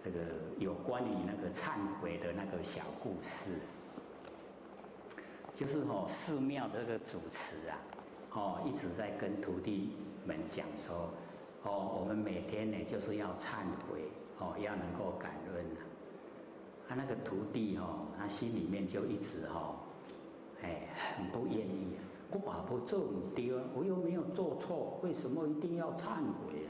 这个有关于那个忏悔的那个小故事，就是寺庙的这个主持啊，一直在跟徒弟们讲说，我们每天呢就是要忏悔，要能够感恩他那个徒弟他心里面就一直很不愿意我不做不对啊，我又没有做错，为什么一定要忏悔啊？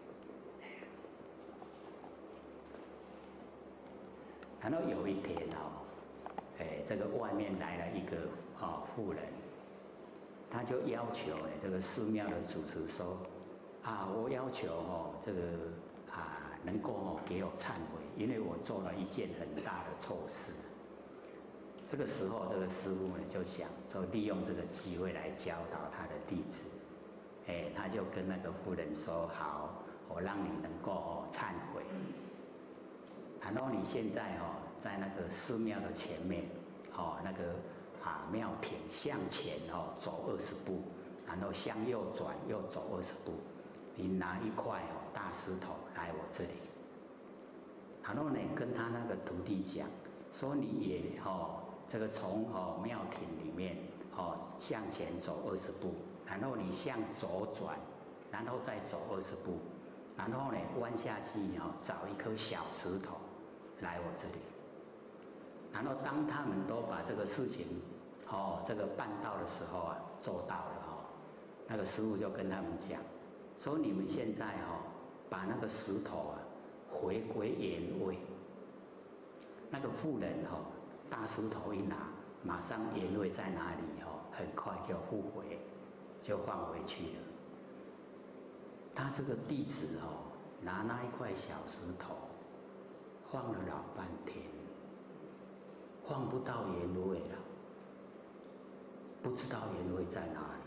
然后有一天这个外面来了一个妇人，他就要求这个寺庙的主持说我要求这个能够给我忏悔，因为我做了一件很大的错事。这个时候，这个师父呢就想说利用这个机会来教导他的弟子。他就跟那个妇人说：“好，我让你能够忏悔。然后你现在在那个寺庙的前面，那个庙庭向前走20步，然后向右转又走20步。你拿一块大石头来我这里。然后呢，跟他那个徒弟讲说，你也这个从庙庭里面向前走20步，然后你向左转，然后再走20步，然后呢弯下去找一颗小石头来我这里。然后当他们都把这个事情这个办到的时候做到了那个师父就跟他们讲说，你们现在把那个石头回归原位。那个妇人大石头一拿，马上原位在哪里很快就复回，就放回去了。他这个弟子拿那一块小石头放了老半天，放不到原位了，不知道原位在哪里。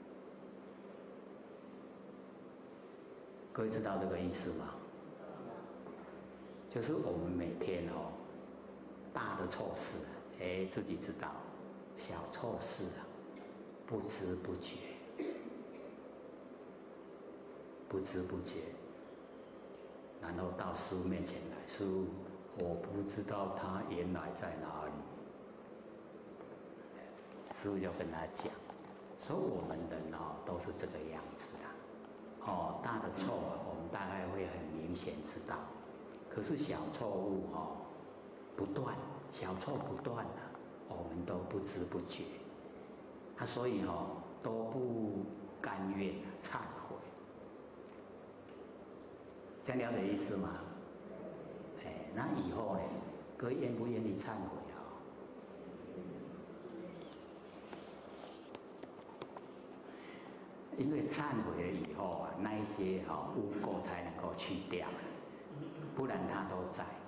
各位知道这个意思吗？就是我们每天大的错事自己知道，小错事不知不觉，不知不觉，然后到师父面前来，师父，我不知道他原来在哪里。师父就跟他讲，说我们人都是这个样子大的错我们大概会很明显知道，可是小错误不断，小错不断我们都不知不觉。所以都不甘愿忏悔。这样了解意思吗？那以后呢，各位愿不愿意忏悔因为忏悔了以后那一些污垢才能够去掉，不然它都在。